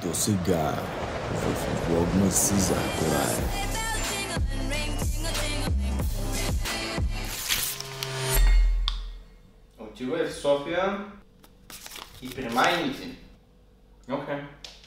до сега в влогмас за Корая. Отивай в София и при майните. Окей.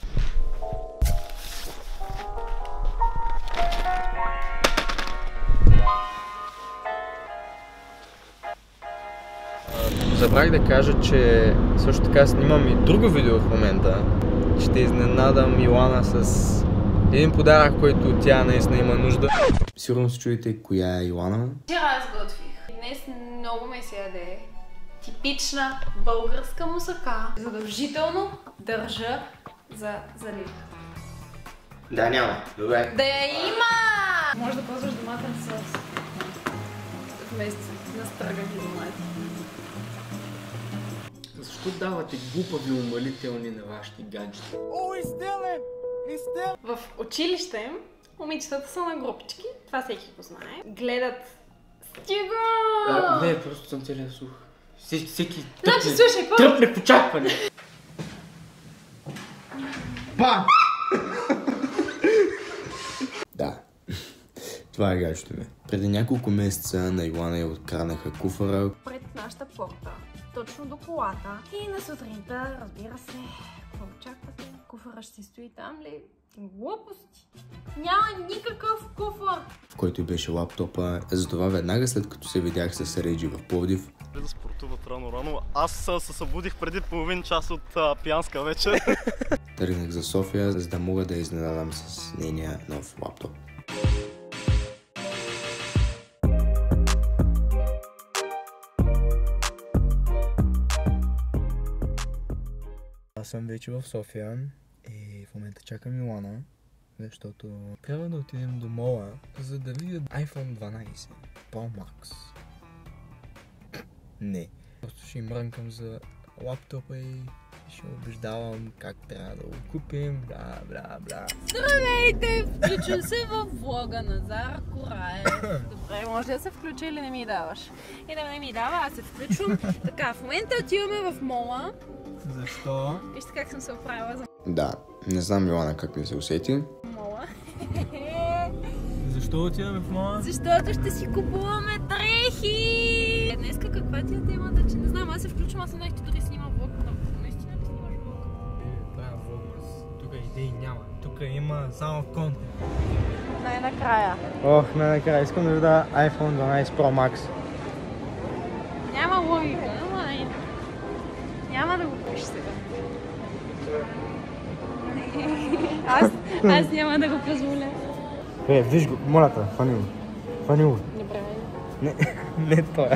Забравих да кажа, че също така снимам и друго видео в момента. Ще изненадам Йоана с един подарък, който тя наистина има нужда. Сигурно се чуете коя е Йоана. Вчера аз готвих. Днес много ме се яде. Типична българска мусака. Задължително държа за залив. Да, няма. Добре. Да я има! Може да ползваш доматен сос. Вместо на стръгани домати. Защо давате глупави умалителни на вашите гаджета? В училище момичетата са на групички. Това всеки го знае. Гледат Стига! Не, просто съм целия слух. Всеки Значи слушай, тръпне в очакване. Па! Да, това е гаджето ми. Преди няколко месеца на Йоана я откраднаха куфара. Пред нашата порта, точно до колата. И на сутринта, разбира се, какво очаквате? Куфара ще си стои там ли? Глупости! Няма никакъв куфар! В който беше лаптопа. Затова веднага след като се видях с Реджи в Пловдив, да спортуват рано. Аз се събудих преди половин час от пиянска вечер. тръгнах за София, за да мога да я изненадам с нейния нов лаптоп. Аз съм вече в София и в момента чакам Йоана, защото трябва да отидем до мола, за да видя iPhone 12 Pro Max. Не. Просто ще им мрънкам за лаптопа и ще убеждавам как трябва да го купим, бла. Здравейте! Включвам се във влога на Зара Кораев. Добре, може да се включа или не ми даваш? И да не ми дава, аз се включвам. Така, в момента отиваме в мола. Защо? Вижте как съм се оправила за Да, не знам Йоана как ми се усети. мола. Защо отиваме в мола? Защото ще си купуваме дрехи! Днеска каква ти е темата, че не знам, аз се включвам, аз нещо дори снимам влог. Наистина ли снимаш влог? Правя влог, тук идеи няма. Тук има само контент. Най-накрая. Ох, най-накрая искам да видя iPhone 12 Pro Max. Няма логика, ама няма да го купиш сега. Аз няма да го позволя. Виж го, моля те, фани го. Добре. Не това.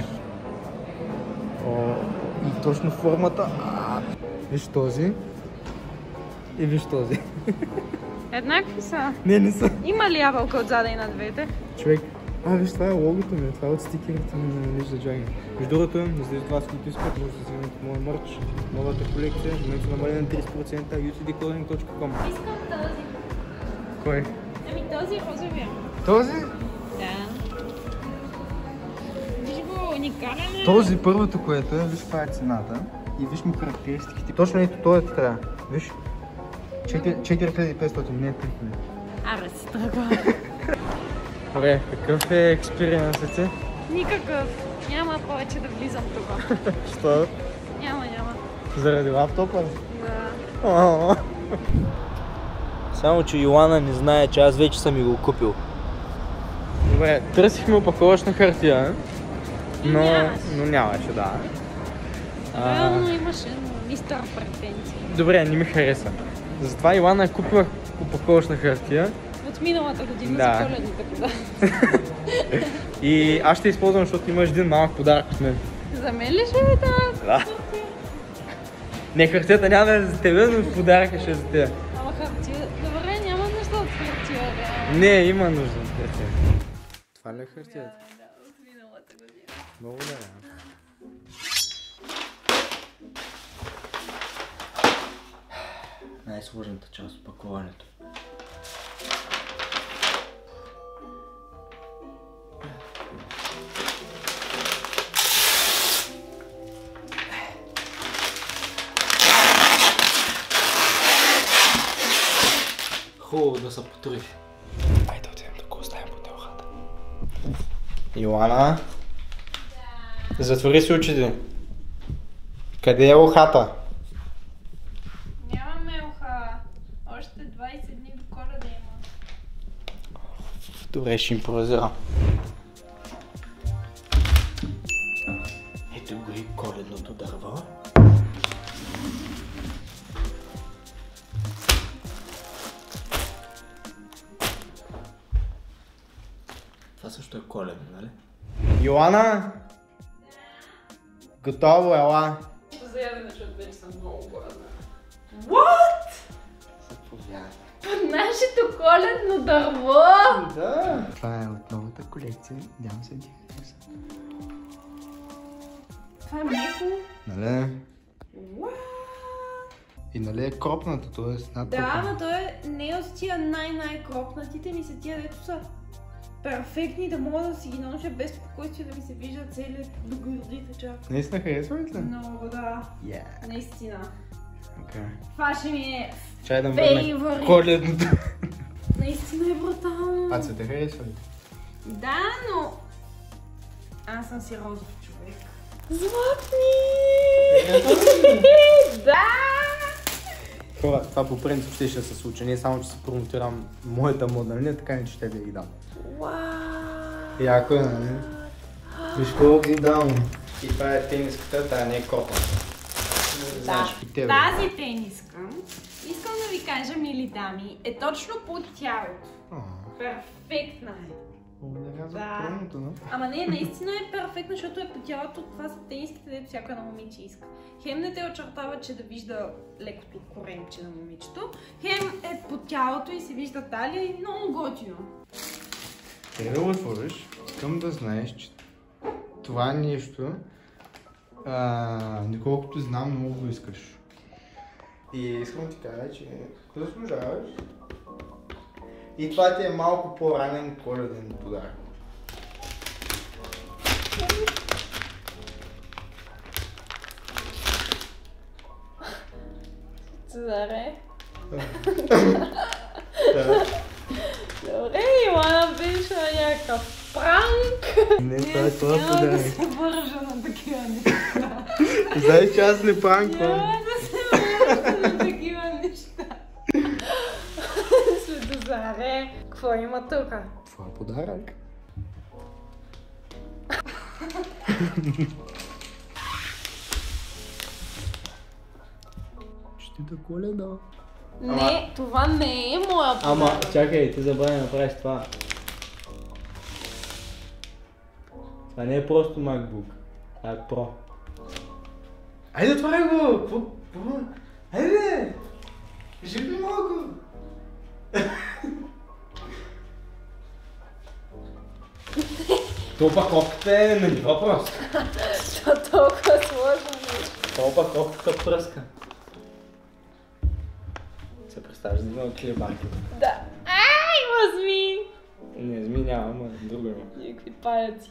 И точно формата. Виж този. И виж този. Еднакви са. Не са. Има ли ябълка отзада и на двете? Човек. Виж, това е логото ми, това е от стикерите ми на Ninja Dragon. Между другото, за това с които искат, може да вземете моя мърч, новата колекция, в момента намалена на 30%, utdclothing.com. Искам този. Кой? Ами този розовия. Този? Да. Виж го, уникален е. Този първото, което е, виж каква е цената и виж му характеристиките. Точно ето този ти трябва. Виж. 4500, не 3000. Абе си тръгва. Добре, какъв е експириенсът ти? Никакъв. Няма повече да влизам тук. Що? Няма. Заради лаптопа? Да. Само, че Йоана не знае, че аз вече съм и го купил. Добре, търсихме опаковъчна хартия, но нямаше, да. Реално имаше мистер претенции. Добре, не ми хареса. Затова Йоана е купила опаковъчна хартия. От миналата година Да. за коледните подаръци. И аз ще използвам, защото имаш един малък подарък от мен. За мен ли ще е това? Да. Не, хартията няма да е за тебе, но подаръка ще е за теб. Ама хартия... Добре, няма нужда от хартия, реално. Не, има нужда от хартия. Това ли е хартията? Да, от миналата година. Много да. Най-сложната част от пакуването. Хубаво да се потруи. Айде отидем да го оставим по телхата. Йоана? Да. Затвори си очите. Къде е лохата? Нямаме уха. Още 20 дни до Коледа има. Добре, ще импровизирам. Ето го и коледното дърво. Това също е коледно, нали? Йоана! Готово, ела! За ядене, защото вече съм много гладна. What? Заповядай. Нашето коледно дърво! Да! Това е от новата колекция. Дям се хареса. Това е меко. Нали? What? И нали е кропната, т.е. над Да, ама той не е от тия най-кропнатите ми са тия, дето са перфектни, да мога да си ги нося без спокойствие, да ми се вижда целият до гърдите чак. Наистина харесва ли те? Много, да. Yeah. Наистина. Okay. Това ще ми е Чай да фейворит. Коледното. Наистина е брутално. А цвете харесва ли? Да, но аз съм си розов човек. Златни! Да! Хора, това по принцип ще се случи. Не само, че се промотирам моята модна линия, така не че ще да ги дам. Вау! Яко е, нали? Виж колко ги дам. И това е тениската, тая не е копа. Да, тази тениска, искам да ви кажа, мили дами, е точно по тялото. Перфектна е. Да. Ама не, наистина е перфектна, защото е по тялото. Това са тениските, дето всяко едно момиче иска. Хем не те очертава, че да вижда лекото коремче на момичето, хем е по тялото и се вижда талия и много готино. Те да го отвориш, искам да знаеш, че това нещо, доколкото знам, много го искаш. И искам ти кажа, че го заслужаваш. И това ти е малко по-ранен коледен подарък. Цезаре? Добре, Йоана беше някакъв пранк. Не, това е това Няма да подарък. се вържа на такива неща. Знаеш, че аз не пранквам. Няма да се вържа на такива неща. Светозаре, какво има тук? Това е подарък. Честита Коледа. Не, това не е моя подарък. Ама, чакай, ти забравя да направиш това. Това не е просто MacBook. Това е Pro. Айде, отваряй го! Айде! Кажи ми малко! То паковката е на ниво просто. Това толкова сложно нещо. То паковката пръска. Се представяш да има клебарки. Да. Ай, има зми! Не, зми няма, ама друго има. Някакви паяци.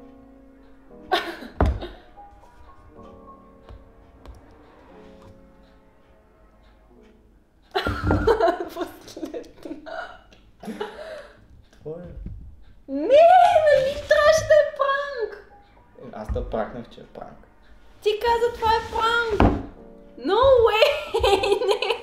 Последна. Това е. Не, нали трябваше да е пранк? Аз те пракнах, че е пранк. Ти каза, това е пранк. No way!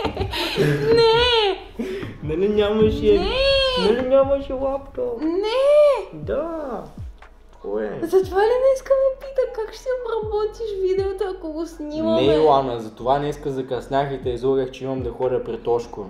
Не! Нали нямаше... Не! Нали нямаше лаптоп? Не! Да! Кое? Затова ли не искам да пита как ще обработиш видеото, ако го снимаме? Не, Илана, затова днеска закъснях и те излагах, че имам да ходя при Тошко.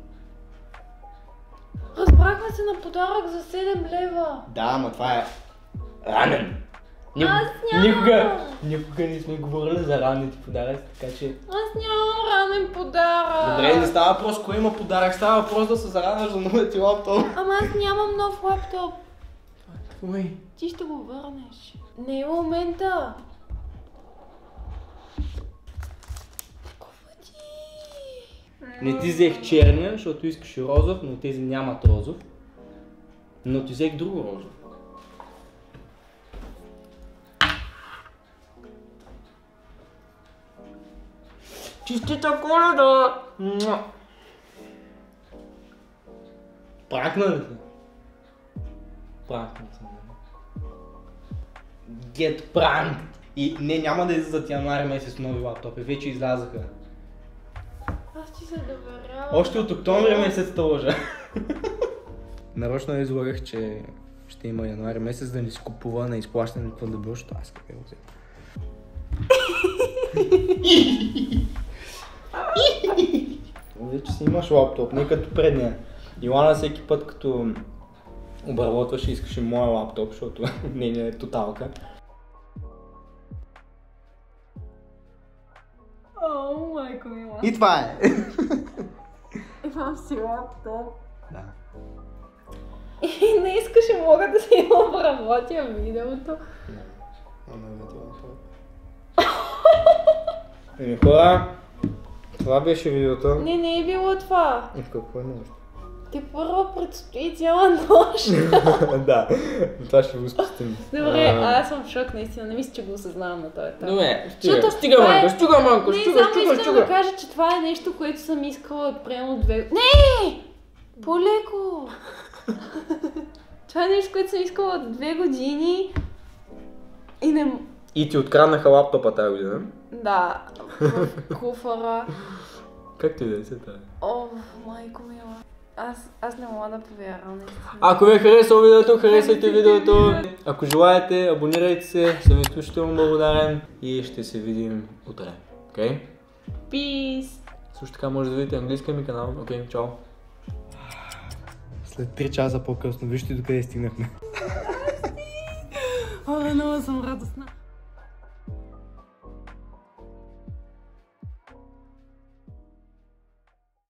Разбрахме се на подарък за 7 лева. Да, ама това е ранен. Аз нямам. Никога не сме говорили за ранните подаръци, така че... Аз нямам ранен подарък. Добре, не става въпрос кой има подарък, става въпрос да се зарадваш за новия ти лаптоп. Ама аз нямам нов лаптоп. Ой. Ти ще го върнеш. Не е момента. Не ти взех черния, защото искаш розов, но тези нямат розов. Но ти взех друго розов. Честита Коледа! Пранкна ли те? Пранкна те. Get pranked! И не, няма да излизат януари месец нови лаптопи, вече излязаха. Аз ти се доверявам. Още от октомври месец лъжа. Нарочно излагах, че ще има януари месец да ни си купува на изплащане какво да било, защото аз как го взема. Вече си имаш лаптоп, не като предния. Илана всеки път като обработваше искаше моя лаптоп, защото нейния е тоталка. О, майко мила. И това е! Имам си лаптоп. Да. И не искаш и мога да си обработя видеото. Еми хора, това беше видеото. Не е било това. И какво е нещо? Ти първо предстои цяла нощ. Да, това ще го спустим. Добре, аз съм в шок, наистина. Не мисля, че го осъзнавам на този етап. Добре, Защото стига това малко, е- стига малко, Не, стига. само искам да кажа, че това е нещо, което съм искала от примерно 2... Не! По-леко! Това е нещо, което съм искала от 2 години и не... И ти откраднаха лаптопа тази година. Да, в куфара. Как ти да е се тази? О, майко мила. Аз не мога да повярвам, наистина. Ако ви е харесало видеото, харесайте видеото. Ако желаете, абонирайте се, съм изключително благодарен и ще се видим утре. Окей? Peace! Също така може да видите английския ми канал. Окей, чао. След 3 часа по-късно, вижте докъде стигнахме. О, много съм радостна.